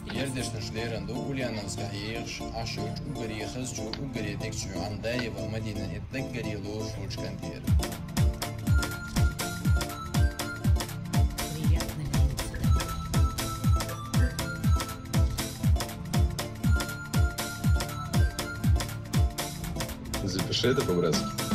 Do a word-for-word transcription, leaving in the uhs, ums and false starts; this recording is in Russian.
Yerdeştir şlerinde Ulyanız Gayiş, Aşuç, Ugari Hızcu, Ugari Dikçu, Andayeva, Madina Etlik Garilu, Шучкантир. Запиши это по-братски.